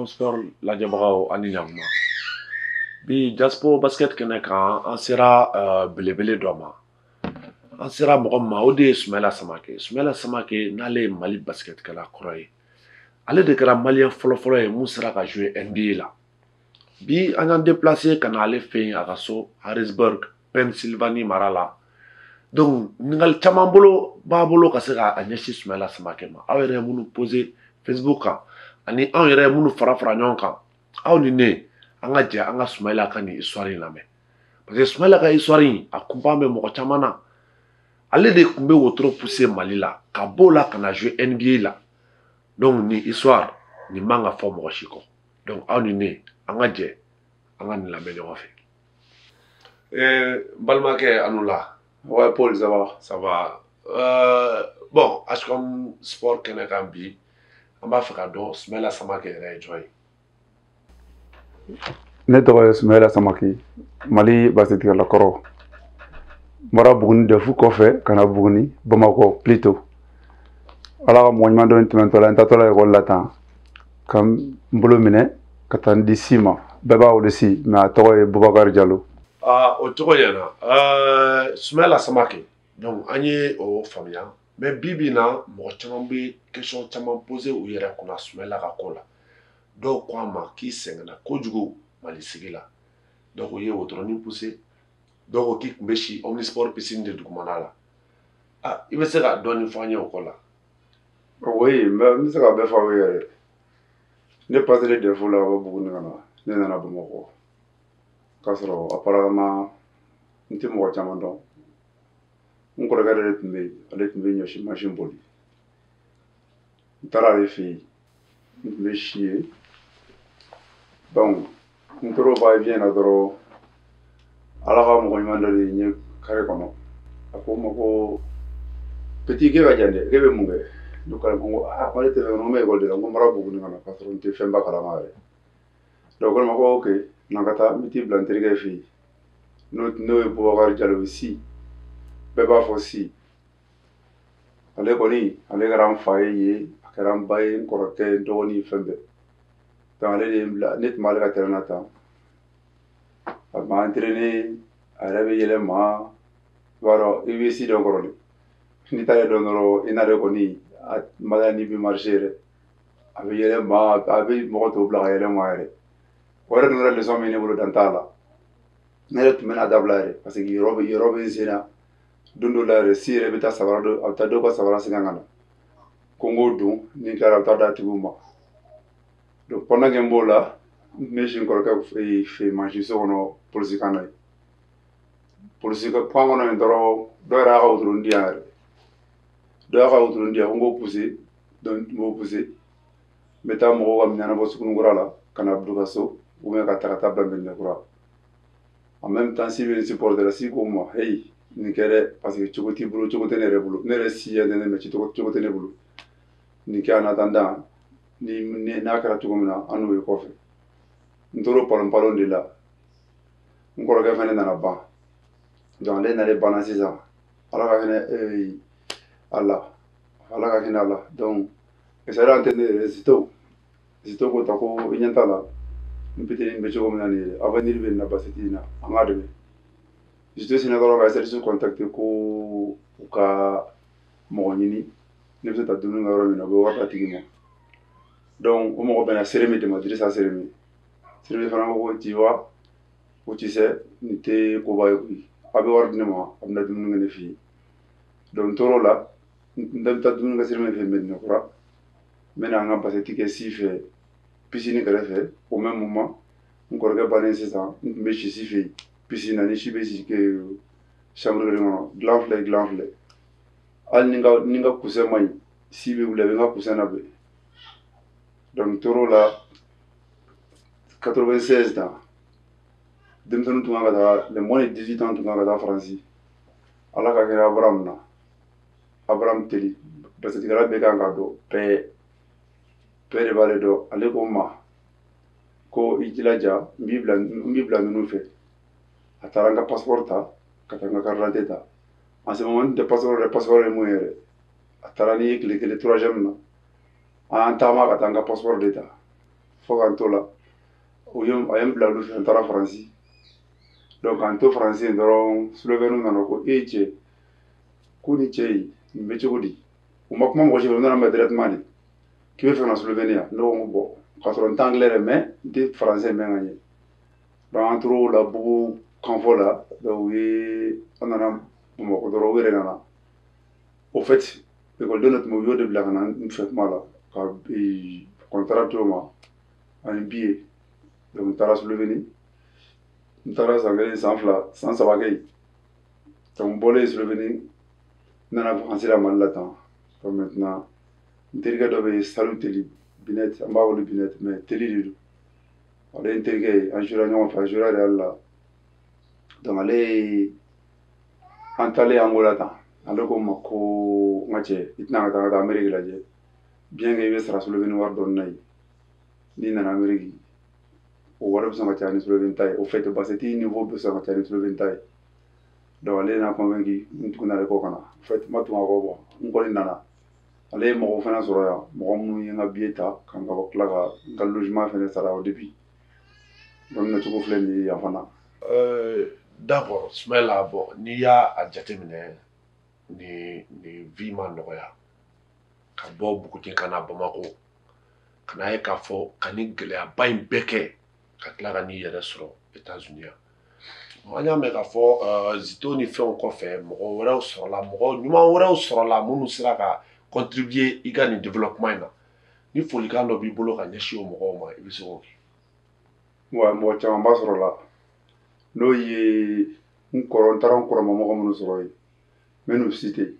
Passion Sport lajɛbagaw ani ɲantuma bi Jaspo basket kɛnɛ kan an sera belebele dɔ ma an sera mɔgɔ min ma o de ye Sumala Samake. Sumala Samake n'ale ye Mali basketkɛla kɔrɔ ye ale de kɛra malien fɔlɔfɔlɔ ye mun sera ka jouer NBA la bi an y'an déplacer ka na ale fɛ yen a ka so Harrisburg Pennsylvanie mara la donc ɲininkali caman b'a bolo ka se ka ɲɛsin Sumala Samake ma aw yɛrɛ minnu poser Facebook kan ani anw yɛrɛ minnu fara ɲɔgɔn kan aw ni ne an ka jɛ an ka Sumala ka nin histoire in lamɛn parce que Sumala ka histoire in a kunpan bɛ mɔgɔ caman na ale de tun bɛ wotoro pousser Mali la ka b'o la ka na jouer NBA la donc nin histoire nin man ka fɔ mɔgɔ si kɔ donc aw ni ne an ka jɛ an ka nin lamɛn ɲɔgɔn fɛ balimakɛ Anula. Ouais, Paul, ça va. Ça va. Bon, HCOM Sport kɛnɛ kan bi an b'a fɛ ka dɔn Sumala Samake yɛrɛ ye jɔn ye. Ne tɔgɔ ye Sumala Samake, Mali basketkɛla kɔrɔ. Mara Buguni Defu kɔfɛ ka na Buguni, Bamakɔ plutôt. Ala ka mɔgɔ ɲuman dɔ tɛmɛntɔ la n taatɔ la ekɔli la tan ka n bolo minɛ ka taa n di Si ma. Bɛɛ b'a wele Si mais a tɔgɔ ye Bubakari Jalo. O tɔgɔ ɲɛna Sumala Samake donc an ye o faamuya mais bi bi in na mɔgɔ caman bɛ question caman poser u yɛrɛ kunna Sumala ka ko la dɔw ko a ma k'i sɛgɛnna kojugu Mali sigi la donc u ye wotoronin pousser dɔw ko k'i tun bɛ si Omnisport piscine de dugumana la i bɛ se ka dɔɔnin fɔ an ye o ko la. Oui, n bɛ se ka bɛɛ fɔ aw ye yɛrɛ. Ne passer Defu la o Buguni ka na ne nana Bamakɔ k'a sɔrɔ apparemment n tɛ mɔgɔ caman dɔn. N kɔrɔkɛ de tun bɛ yen ale tun bɛ ɲɔsi machine boli n taara ale fɛ yen n tun bɛ si ye donc n tora o va-et-vient na dɔrɔn Ala ka mɔgɔ ɲuman dɔ de ye n ye carré kɔnɔ a ko n ma ko petit k'e ka jan dɛ k'e bɛ mun kɛ ne ko ale ma ko ko ne tɛ fɛn kɔnɔ n bɛ ekɔli de la n ko n bɔra Buguni ka na k'a sɔrɔ n tɛ fɛnba kalama yɛrɛ donc ko ne ma ko ok n'an ka taa n bɛ t'i bila n terikɛ fɛ yen n'o ye Bubakari Jalo ye Si bɛɛ b'a fɔ Si ale kɔni ale kɛra n fa ye yen a kɛra n ba ye n kɔrɔkɛ n dɔgɔnin fɛn bɛɛ donc ale de ye n bila ne tun b'ale ka terrain na tan a tun b'a entraîner a yɛrɛ bɛ yɛlɛ ma i b'a dɔn i bɛ Si dɔn kɔrɔ de n'i t'ale dɔn dɔrɔn i n'ale kɔni maliyɛn n'i bɛ marcher yɛrɛ a bɛ yɛlɛ ma a bɛ mɔgɔ tɔw bila ka yɛlɛ ma yɛrɛ o yɛrɛ tun kɛra leçon min ye ne bolo dan t'a la ne yɛrɛ tun bɛ n'a dabila yɛrɛ parce que yɔrɔ bɛ n sen na don dɔ la yɛrɛ Si yɛrɛ bɛ taa samara dɔ a bɛ taa dɔw ka samara sɛgɛn ka na ko n k'o don ni n tilara a bɛ taa d'a tigiw ma donc pendant que n b'o la n tun bɛ si n kɔrɔkɛ fɛ mansin so kɔnɔ polisi kan na yen polisi kan kɔnɔ yen dɔrɔn dɔ yɛrɛ y'a ka wotoronin di yan yɛrɛ dɔ y'a ka wotoronin di yan ko n k'o pousser donc n tun b'o pousser n bɛ taa mɔgɔw ka minɛn bɔ Sugunnikura la ka na bila u ka so ou bien ka taa bila Mɛnɛkura en même temps Si bɛ n supporter la Si ko n ma hey nin kɛ dɛ parce que cogo t'i bolo cogo tɛ ne yɛrɛ bolo ne yɛrɛ Si ye ne mais cogo tɛ ne bolo nin kɛ en attendant n'a kɛra cogo min na an n'o ye kɔfɛ n tora palon de la n kɔrɔkɛ fana nana ban donc ale nalen banna sisan Ala ka hinɛ Ala ka hinɛ a la donc sariya tɛ ne yɛrɛ Zito ko ta ko i ɲɛ t'a la n fitinin bɛ cogo min na nin ye avenir bɛ nin na basket in na an k'a dɛmɛ Zito sinna dɔrɔn ka SRC contacter ko u ka mɔgɔ ɲini ne bɛ se ka taa dumuni kɛ yɔrɔ min na u bɛ wari d'a tigi ma donc o mɔgɔ bɛnna Seremi de ma Dirisa Seremi fana ko ko tu vois ko tu sais nin tɛ koba ye koyi a bɛ wari di ne ma a bɛna dumuni kɛ ne fɛ yen donc n tor'o la n bɛ taa dumuni kɛ Seremi fɛ Mɛdinakura n bɛ na an ka basket kɛ Si fɛ piscine kɛrɛfɛ au même moment n kɔrɔkɛ bannen sisan n tun bɛ si Si fɛ yen piscine na ni Si bɛ si kɛ chambre kelen kɔnɔ dilan filɛ hali ni n ka coussin ma ɲi Si bɛ wuli a bɛ n ka coussin labɛn donc n tor'o la 96 tan denmisɛnninw tun kan ka taa les moins de 18 ans tun kan ka taa Faransi Ala ka kɛ Abraham na Abraham Teli basketkɛla bɛɛ kan k'a dɔn bɛɛ de b'ale dɔn ale ko n ma ko i jilaja n b'i bila ninnu fɛ a taara n ka passeport ta ka taa n ka carte d'identité ta en ce moment n tɛ passeport ye mun ye yɛrɛ a taara ni tile kelen 3e na an tagama ka taa n ka passeport de ta fo k'an to la a ye n bila olu fɛ n taara faransi donc k'an to faransi yen dɔrɔn Slovène nana ko cɛ ko ni cɛ in nin bɛ cogo di u ma kuma mɔgɔ si fɛ u nana mɛ directement de k'i bɛ fɛ ka na Slovène yan ne ko n ko bon k'a sɔrɔ n tɛ anglais dɛ mais n tɛ français mɛn ka ɲɛ donc an tor'o la bugu kanfɔ la donc an nana Bamakɔ dɔrɔn u yɛrɛ nana au fait école tun bɛ u y'o de bila ka na n fɛ kuma la ka contrat di o ma ani billet donc n taara Slovène n taara san kelen san fila san saba kɛ yen donc n bɔlen Slovène n nana vacances la Mali la tan donc maintenant n terikɛ dɔ bɛ yen Salu Teli Binɛti an b'a wele Binɛti mais Teli de don ale ye n terikɛ ye an jouera ɲɔgɔn fɛ an jouera Real la donc ale ye an taalen Angola tan ale ko n ma ko n ka cɛ i tɛna ka taa Amérique lajɛ bien que i bɛ sara Slovène wari dɔɔni na yen n'i nana Amérique o wari bɛ sɔn ka caya ni Slovène ta ye au fait basket niveau bɛ sɔn ka caya ni Slovène ta ye donc ale n'a convaincu n tugunna ale kɔ ka na en fait n ma tun ka kɔ bɔ n kɔni nana ale ye mɔgɔw fana sɔrɔ yan mɔgɔ minnu ye n ka billet ta ka n ka tila ka n ka logement fana sara au début donc n nacogo filɛ nin ye yan fana. D'accord Ismaila bon n'i y'a jateminɛ ni vie ma nɔgɔya ka bɔ Buguni ka na Bamakɔ ka n'a ye k'a fɔ ka ni gɛlɛyaba in bɛɛ kɛ ka tila ka n'i yɛrɛ sɔrɔ États-Unis yan an y'a mɛn k'a fɔ Zito ni fɛnw kɔfɛ mɔgɔ wɛrɛw sɔrɔla mɔgɔ ɲuman wɛrɛw sɔrɔla minnu sera ka contribuer i ka nin développement in na ni folikan dɔ b'i bolo ka ɲɛsin o mɔgɔw ma i bɛ se k'o kɛ. wa mɔgɔ camanba sɔrɔla n'o ye n taara n kɔrɔma mɔgɔ minnu sɔrɔ yen n bɛ n'u citer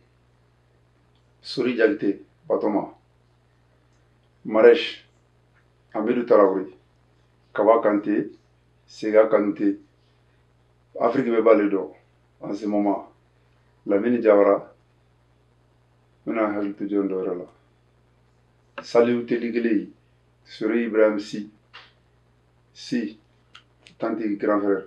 Sori Jalite Batoma Marèche Amidou Tarawele Kaba Kanté Sega Kanouté Afrique bɛɛ b'ale dɔn en ce moment Lamine Diawara n bɛna hakili to jɔn dɔ wɛrɛ la Saliou Teli kelen Sori Ibrahim Si Tanti grand frère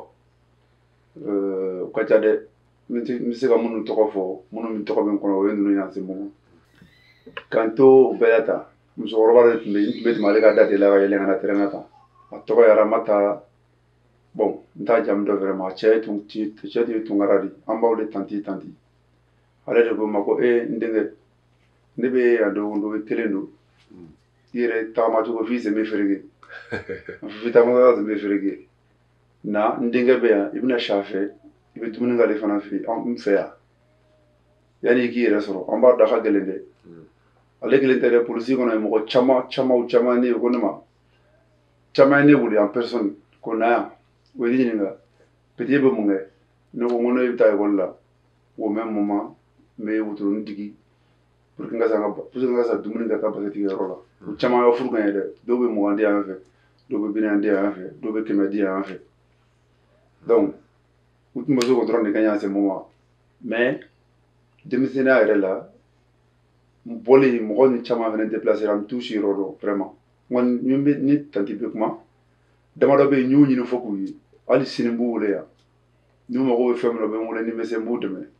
o ka ca dɛ n bɛ se ka minnu tɔgɔ fɔ minnu min tɔgɔ bɛ n kɔnɔ o ye ninnu ye en ce moment k'an to o bɛɛ la tan musokɔrɔba de tun bɛ yen n tun bɛ tɛmɛ ale ka da de la ka yɛlɛn ka na terrain na tan a tɔgɔ ye Aramata bon n t'a jamu dɔn vraiment cɛ tun ye Tunkara de an b'aw de tanti ale de ko n ma ko n denkɛ ne bɛ a dɔn o kelen don i yɛrɛ tagamacogo f'i sen bɛ fereke f'i tagamacogo sen bɛ fereke na n denkɛ bɛ yan i bɛna si a fɛ i bɛ dumuni k'ale fana fɛ n fɛ yan yanni i k'i yɛrɛ sɔrɔ an b'a dɔn a ka gɛlɛn dɛ ale kelen tɛ dɛ polisi kɔnɔ ye mɔgɔ caman ne ye ko ne ma caman ye ne wele en personne ko na yan o ye ne ɲininka petit bɛ mun kɛ ne ko ne bɛ taa ekɔli la au même moment n bɛ wotoronin digi pour que n ka se ka dumuni kɛ taa baskettigiyɔrɔ la o caman y'aw furu kan ye dɛ dɔw bɛ 20 di yan fɛ dɔw bɛ 40 di yan fɛ dɔw bɛ 100 di yan fɛ donc u tun bɛ se k'o dɔrɔn de kɛ yan en ce moment mais denmisɛnninya yɛrɛ la n bɔlen mɔgɔ ni caman fana déplacé la n t'u siyɔrɔ dɔn vraiment n bɛ ni tanti bɛ kuma damadɔ bɛ yen n y'u ɲini fo k'u ye hali sini n b'u wele yan n'u mago bɛ fɛn min na u bɛ n wele ni n bɛ se n b'u dɛmɛ.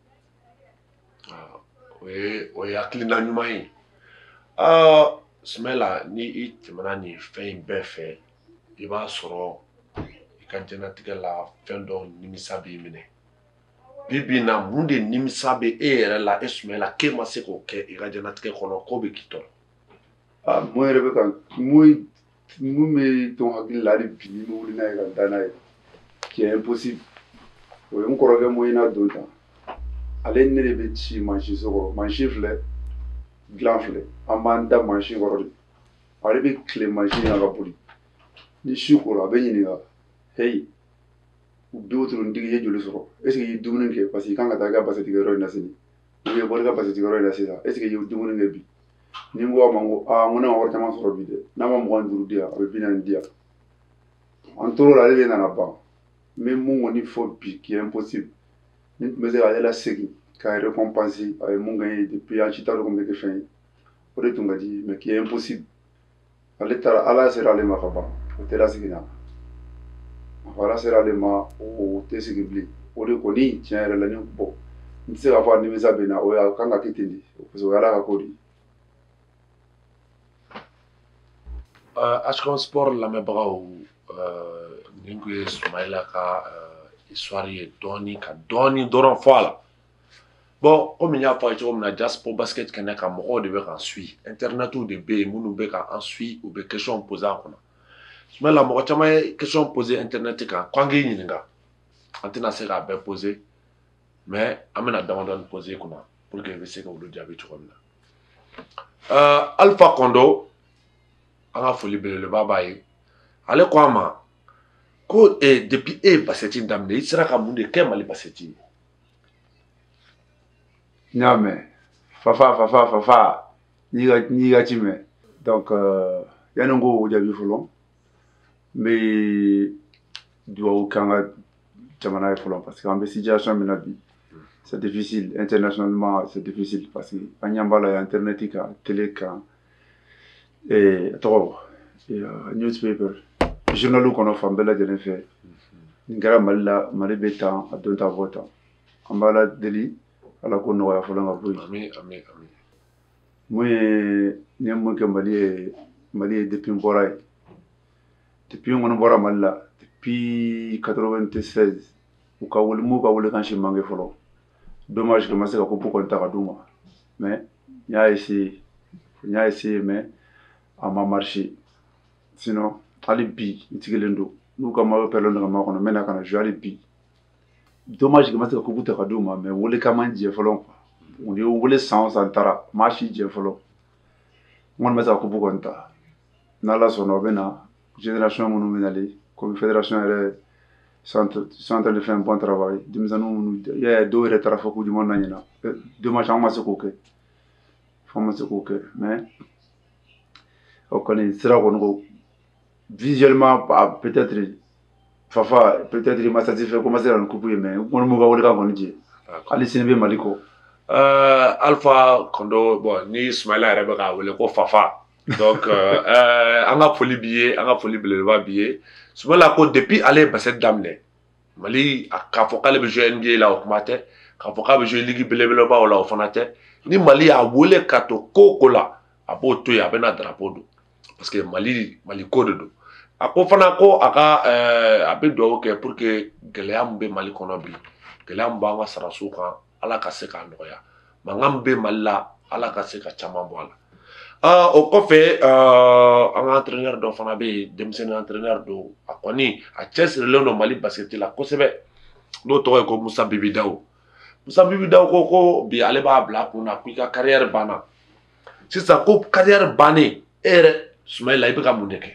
o ye hakilina ɲuman ye Ismaila ni i tɛmɛna nin fɛn in bɛɛ fɛ i b'a sɔrɔ i ka diɲɛlatigɛ la fɛn dɔ nimisa b'i minɛ bi bi in na mun de nimisa bɛ e yɛrɛ la Ismaila k'e ma se k'o kɛ i ka diɲɛlatigɛ kɔnɔ k'o bɛ k'i tɔɔrɔ. mun yɛrɛ bɛ ka mun bɛ to n hakili la hali bi ni n bɛ wuli n'a ye ka da n'a ye qui est impossible o ye n kɔrɔkɛ Moyina don tan ale ni ne de bɛ ci mansin so kɔrɔ mansin filɛ dilan filɛ an b'an da mansin kɔrɔ de ale bɛ tile mansin na ka boli ni su kora a bɛ ɲininka hey u bɛ wotorontigi i ye joli sɔrɔ est ce que i ye dumuni kɛ parce que i kan ka taa i ka baskettigiyɔrɔ in na sini ou bien i bɔra i ka baskettigiyɔrɔ in na sisan est ce que i ye dumuni kɛ bi ni n ko a ma n ko ne ma wari caman sɔrɔ bi dɛ n'a ma 25 di yan a bɛ 40 di yan an tor'o la ale de nana ban n bɛ mun kɔni fɔ bi qui est impossible ni tun bɛ se k'ale lasegin k'a récompenser a ye mun kɛ n ye depuis an si t'a dɔn ko n bɛ kɛ fɛn ye o de tun ka di mais qui est impossible ale taara ala sera ale ma ka ban o tɛ lasegin na ala sera ale ma o tɛ sigi bilen o de kɔni tiɲɛ yɛrɛ la ni bɔ n tɛ se k'a fɔ a nimisa bɛ n na o ye a kan ka kɛ ten de parce que o ye ala ka ko de ye. Ashkan Sport lamɛnbagaw nin kun ye Sumayila ka histoire ye dɔɔni ka dɔɔni dɔrɔn fɔ a la. Bon komi n y'a fɔ a ye cogo min na Dia Sport Basket kɛnɛ kan mɔgɔw de bɛ k'an suit internetiw de bɛ yen minnu bɛ k'an suit u bɛ question poser an kunna. Sumayila mɔgɔ caman ye question poser internet kan k'an k'i ɲininka an tɛna se k'a bɛɛ poser mais an bɛna damadɔni poser i kunna pour que i bɛ se ka olu jaabi cogo min na. Alpha Kondo an ka foli belebeleba b'a ye ale ko an ma ko depuis e ye basket daminɛ i sera ka mun de kɛ Mali basket ye. N y'a mɛn fafa n'i ka ci mɛn donc yanni n k'o jaabi fɔlɔ n bɛ dugawu kɛ an ka jamana ye fɔlɔ parce que an bɛ situation min na bi c'est difficile internationalement c'est difficile parce que an ɲɛ b'a la yan internet kan télé kan tɔgɔ newspaper journaliw kɔnɔ fan bɛɛ lajɛlen fɛ nin kɛra Mali la Mali bɛ tan a don ta fɔ tan an b'Ala deli Ala ko nɔgɔya fɔlɔ ka bɔ yen. Amin amin amin. Mun ye n ye mun kɛ Mali ye depuis n bɔra yen depuis n kɔni bɔra Mali la depuis 96 m'u ka welekan si man kɛ fɔlɔ dommage que n ma se ka coupe kɔni ta ka d'u ma mais n y'a essayé mais a ma marché sinon hali bi n sigilen don n'u ka maillot pɛrɛnlen don ka ma kɔnɔ n bɛna ka na jouer hali bi dommage que n ma se ka coupe ta ka d'u ma mais welekan ma jɛ fɔlɔ quoi u ye wele san o san taara n m'a si jɛ fɔlɔ n kɔni bɛ se ka coupe kɔni ta n'Ala sɔnna o bɛ na génération minnu bɛ nalen comme fédération yɛrɛ sont en train de faire un bon travail denmisɛnninw minnu dɔw yɛrɛ taara fɔ ko ɲuman na ɲina dommage an ma se k'o kɛ mais o kɔni sira kɔni ko visuellement peut-être fafa peut-être il m'a satisfait ko ma se ka nin coupe ye mais n kɔni m'u ka welekan kɔni jɛ hali sini bɛ Mali kɔ. Alpha Kondo bon ni Sumayila yɛrɛ bɛ k'a wele ko fafa donc an ka foli b'i ye an ka foli belebeleba b'i ye Sumayila ko depuis ale ye basket daminɛ Mali k'a fɔ k'ale bɛ jouer NBA la o kuma tɛ k'a fɔ k'a bɛ jouer ligue belebelebaw la o fana tɛ ni Mali y'a wele ka to ko o ko la a b'o to yen a bɛna drapeau don parce que Mali ko de don a ko fana ko a ka a bɛ dugawu kɛ pour que gɛlɛya min bɛ Mali kɔnɔ bi gɛlɛya min b'an ka sarasow kan Ala ka se k'a nɔgɔya mankan min bɛ Mali la Ala ka se ka caman bɔ a la o kɔfɛ an ka entraîneur dɔ fana bɛ yen denmisɛnnin entraîneur don a kɔni a cɛsirilen don Mali basket la kosɛbɛ n'o tɔgɔ ye ko Musa Bibi Dawu ko bi ale b'a bila a kunna ko i ka carrière banna sisan ko carrière bannen e yɛrɛ Sumayila i bɛ ka mun de kɛ.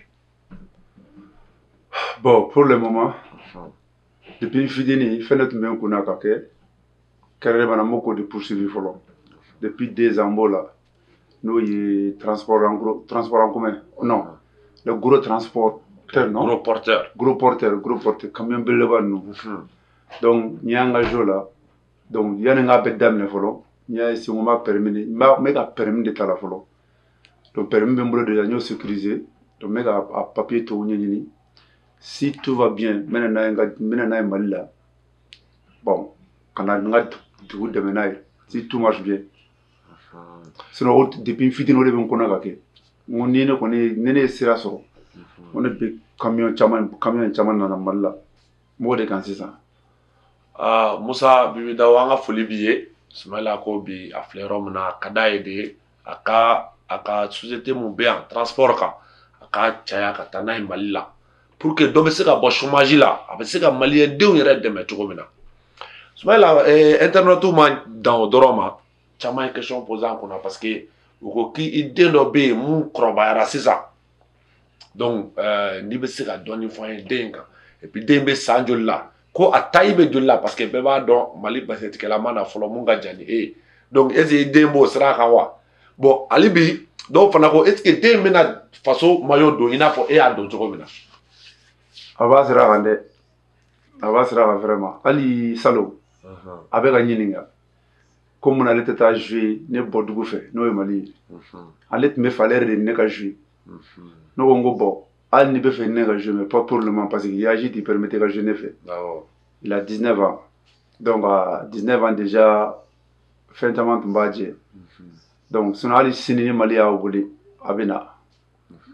Bon pour le moment depuis n fitinin fɛn de tun bɛ n kunna ka kɛ carrière banna n m'o ko de poursuivre fɔlɔ depuis 2 ans n b'o la n'o ye transport en commun non le gros transporteur non gros porteur camion belebeleba ninnu donc n ye engagé o la donc yanni n k'a bɛɛ daminɛ fɔlɔ n y'a essayé n ko n bɛ ka permis de ta la fɔlɔ donc permis bɛ n bolo déjà n y'o sécurisé donc n bɛ ka papier tɔw ɲɛɲini si tout va bien n bɛna n'a ye Mali la bon ka na n ka dugu dɛmɛ n'a ye si tout marche bien sinon depuis n fitinin o de bɛ n kɔnɔ ka kɛ n ko ni ne ye sira sɔrɔ n ko ne bɛ camion caman nana Mali la n b'o de kan sisan. Musa Bibi Dawu an ka foli b'i ye Sumayila ko bi a filɛ yɔrɔ min na a ka d'a ye de a ka société mun bɛ yan transport kan a ka caya ka taa n'a ye Mali la pour que dɔ bɛ se ka bɔ chômage la a bɛ se ka maliyɛn denw yɛrɛ dɛmɛ cogo min na Sumayila internet ma dan o dɔrɔn ma caman ye question poser an kunna parce que u ko k'i den dɔ bɛ yen mun kɔrɔbayara sisan donc n'i bɛ se ka dɔɔni fɔ an ye den kan et puis den bɛ san joli la ko a taille bɛ joli la parce que bɛɛ b'a dɔn Mali basketkɛla ma na fɔlɔ mun ka jan ni e ye donc est ce que den b'o sira kan wa bon hali bi dɔw fana ko est ce que den bɛna faso maillot don i n'a fɔ e y'a don cogo min na. A b'a sira kan dɛ a b'a sira kan vraiment hali salon a bɛ ka ɲininka ko mun na ale tɛ taa jouer ne bɔ dugu fɛ n'o ye Mali ye ale tun bɛ fɛ ale yɛrɛ de ni ne ka jouer ne ko n ko bon hali ni bɛ fɛ ni ne ka jouer mais pas pour le moment parce que l'âge t'y permettait ka jouer ne fɛ il a 19 ans donc à 19 ans déjà fɛn caman tun b'a jɛ donc sinon hali sini ni Mali y'a wele a bɛ na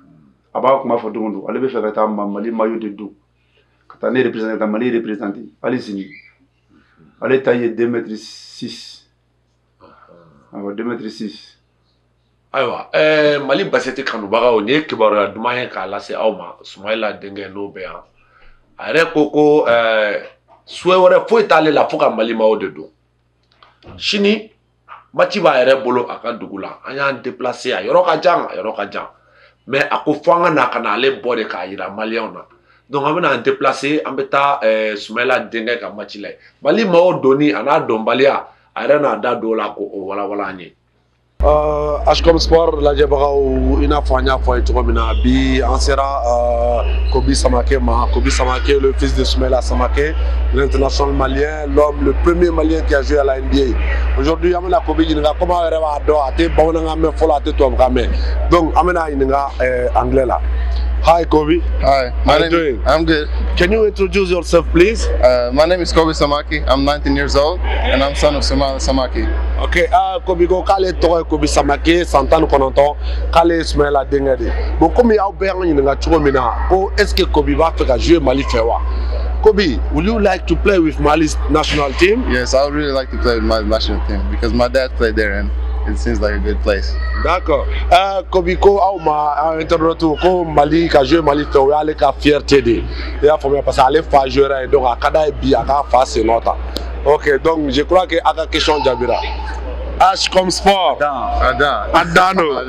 a b'a kuma fɔ don o don ale bɛ fɛ ka taa Mali maillot de don ka taa ne représenter ka Mali représenter hali sini ale ta ye 2 mètres 6 awɔ 2 mètres 6 ayiwa Mali basket kanubagaw ni ye kibaruya duman ye k'a lase aw ma Sumayila denkɛ n'o bɛ yan a yɛrɛ ko souhait wɛrɛ foyi t'ale la fo ka Mali maillot de don sini match b'a yɛrɛ bolo a ka dugu la an y'an déplacer a yɔrɔ ka jan mais a ko fo an ka na ka na ale bɔ de k'a yira maliyɛnw na donc an bɛna an déplacer an bɛ taa Sumayila denkɛ ka match la Mali maillot donni a n'a dɔnbaliya a yɛrɛ n'a da don o la k'o walawala an ye. Ashcom Sport lajɛbagaw i n'a fɔ an y'a fɔ a ye cogo min na bi an sera Kobi Samake ma. Kobi Samake, le fils de Soumaïla Samake, l'international malien, l'homme, le premier malien qui a joué à la NBA. Aujourd'hui an bɛna Kobi ɲininka comment yɛrɛ b'a dɔn a tɛ bamanankan mɛn fɔlɔ a tɛ tubabukan mɛn donc an bɛna ɲininka anglais la. Hi Kobi. Hi. How are you doing? I'm good. Can you introduce yourself please? My name is Kobi Samake. I'm 19 years old and I'm son of Soumaïla Samake. Ok, Kobi ko k'ale tɔgɔ ye Kobi Samake san 19 k'ale ye Soumaïla denkɛ de. Bon komi aw bɛ y'an ɲininka cogo min na ko est-ce que Kobi b'a fɛ ka jouer Mali fɛ wa? Kobi, would you like to play with Mali's national team? Yes, I would really like to play with my national team because my dad played there and it seems like a good place. D'accord. Kobi ko aw ma internet ko Mali ka jouer Mali fɛ o y'ale ka fierté de. I y'a faamuya parce que ale fa joueur ye donc a ka d'a ye bi a k'a fa senɔ ta. Ok, donc je crois que a ka question jaabira. Ashcom Sport. Adano.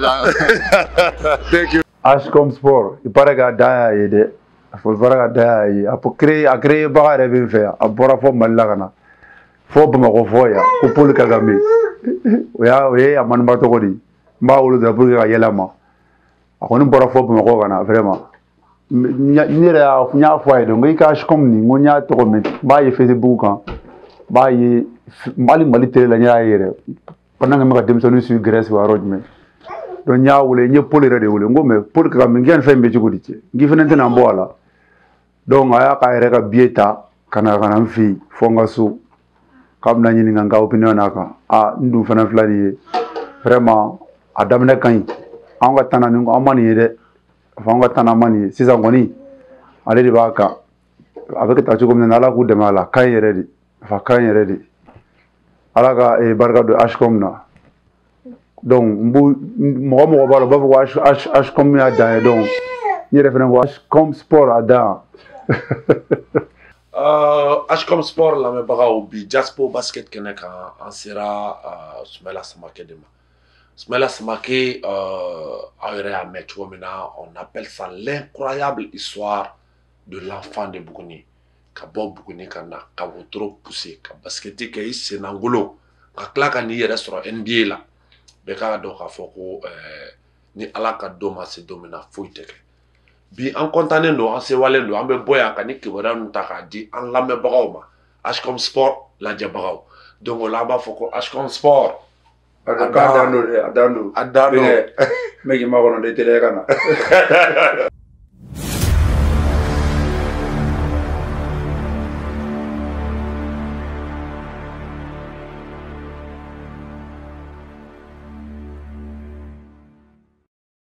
Thank you. Ashcom Sport il paraît que a dan y'a ye dɛ a fɔra ka dan y'a ye a créé baga yɛrɛ bɛ n fɛ yan a bɔra fɔ Mali la ka na fɔ Bamakɔ fɔ yan ko Paul Kagame o ye a maniba tɔgɔ de ye n b'a wolo dɔrɔn pour que ka yɛlɛma a kɔni bɔra fɔ Bamakɔ ka na vraiment n yɛrɛ y'a fɔ a ye donc i ka Ashcom nin ko n y'a tɔgɔ mɛn n b'a ye Facebook kan n b'a ye hali Mali télé la n y'a ye yɛrɛ pendant que n bɛ ka denmisɛnninw suivre Grèce wa yɔrɔ jumɛn donc n y'a wele n ye Paul yɛrɛ de wele n ko mais Paul Kagame n kɛ nin fɛn in bɛ cogo di cɛ n k'i fana tɛna n bɔ a la donc a y'a k'a yɛrɛ ka billet ta ka na n fɛ yen fɔ n ka so k'a bɛna ɲininka n ka opinion n'a kan n dun fana filɛ nin ye vraiment a daminɛ ka ɲi anw ka tan na nin an ma nin ye dɛ anw ka tan na an ma nin ye sisan kɔni ale de b'a kan a bɛ ka taa cogo min na Ala k'u dɛmɛ a la ka ɲi yɛrɛ de a ka ɲi yɛrɛ de Ala ka barika don Ashcom na donc mɔgɔ mɔgɔ b'a la u b'a fɔ ko Ashcom y'a dan ye donc n yɛrɛ fana ko Ashcom Sport a dan. Ashcom Sport lamɛnbagaw bi Jaspo basket kɛnɛ kan an sera Soumaïla Samake de ma. Soumaïla Samake aw yɛrɛ y'a mɛn cogo min na on appelle ça l'incroyable histoire de l'enfant de Buguni ka bɔ Buguni ka na ka wotoro pousser ka basketi kɛ i sen n'angolo ka tila ka n'i yɛrɛ sɔrɔ NBA la bɛɛ k'a dɔn k'a fɔ ko ni Ala ka don ma se don min na foyi tɛ kɛ. Bi an kɔntannen don an sewalen don an bɛ bɔ yan ka ni kibaruya ninnu ta k'a di an lamɛnbagaw ma Ashcom Sport lajɛbagaw donc o la an b'a fɔ ko Ashcom Sport a dan don dɛ a dan don. a dan don mɛ k'i ma kɔnɔ de teliya ka na.